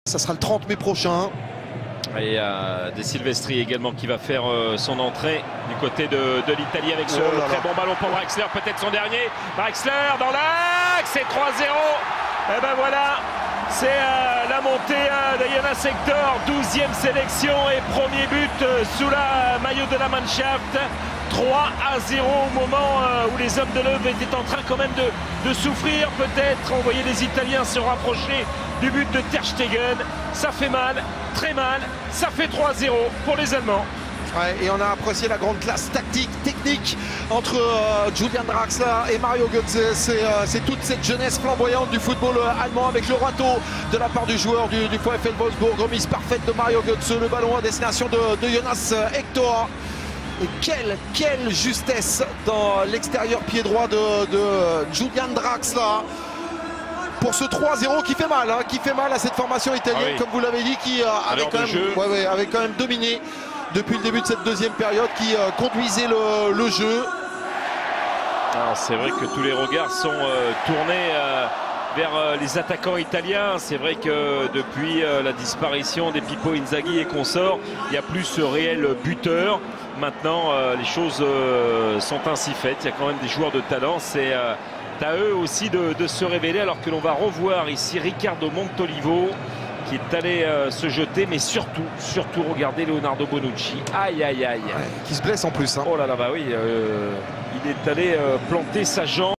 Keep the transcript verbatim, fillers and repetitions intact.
Ça sera le trente mai prochain. Et euh, De Silvestri également qui va faire euh, son entrée du côté de, de l'Italie avec ce oh là très là. bon ballon pour Draxler, peut-être son dernier. Draxler dans l'axe, c'est trois zéro. Et ben voilà, c'est euh, la montée euh, de Jonas Hector, douzième sélection et premier but euh, sous la maillot de la Mannschaft. trois à zéro au moment euh, où les hommes de l'Euve étaient en train quand même de, de souffrir peut-être. On voyait les Italiens se rapprocher du but de Ter Stegen. Ça fait mal, très mal, ça fait trois zéro pour les Allemands. Ouais, et on a apprécié la grande classe tactique, technique entre euh, Julian Draxler et Mario Götze. C'est euh, toute cette jeunesse flamboyante du football euh, allemand avec le râteau de la part du joueur du, du VfL Wolfsburg. Remise parfaite de Mario Götze, le ballon à destination de, de Jonas Hector. Et quelle, quelle justesse dans l'extérieur pied droit de, de Julian Draxler. Pour ce trois zéro qui fait mal, hein, qui fait mal à cette formation italienne, ah oui. Comme vous l'avez dit, qui euh, avait, quand même, ouais, ouais, avait quand même dominé depuis le début de cette deuxième période, qui euh, conduisait le, le jeu. C'est vrai que tous les regards sont euh, tournés euh, vers euh, les attaquants italiens. C'est vrai que depuis euh, la disparition des Pippo Inzaghi et consorts, il n'y a plus ce réel buteur. Maintenant, euh, les choses euh, sont ainsi faites. Il y a quand même des joueurs de talent. C'est euh, à eux aussi de, de se révéler, alors que l'on va revoir ici Riccardo Montolivo qui est allé euh, se jeter, mais surtout, surtout regardez Leonardo Bonucci. Aïe, aïe, aïe. Ouais, qui se blesse en plus. Hein. Oh là là, bah oui, euh, il est allé euh, planter sa jambe.